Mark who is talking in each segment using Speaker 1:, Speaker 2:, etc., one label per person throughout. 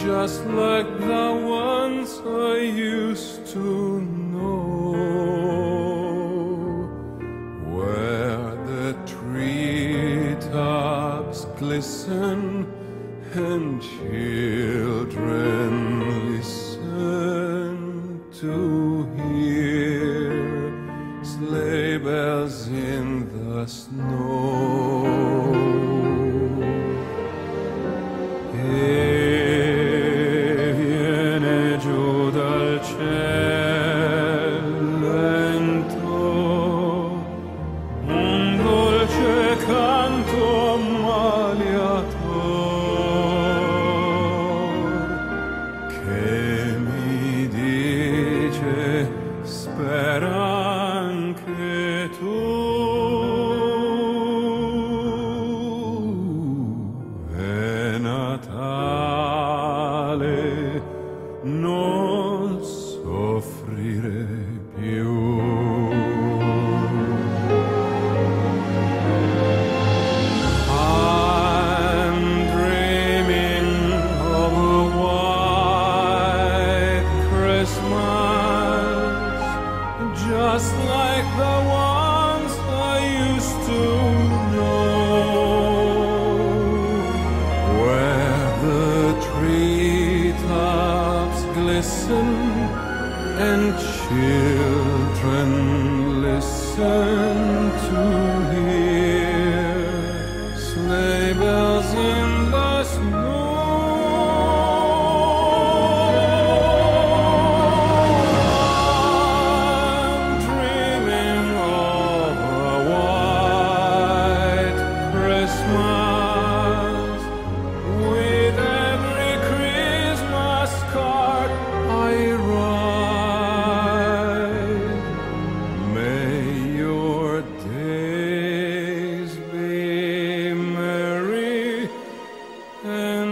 Speaker 1: just like the ones I used to know, where the treetops glisten and children listen to hear sleigh bells in the snow. Non soffrire più. I'm dreaming of a white Christmas, just like the ones I used to know, where the treetops glisten and children listen to hear sleigh bells in the snow. I'm dreaming of a white Christmas, with every Christmas card I write. May your days be merry and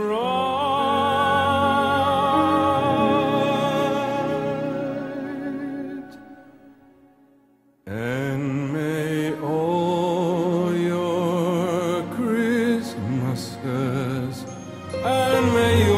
Speaker 1: bright, and may all your Christmases, and may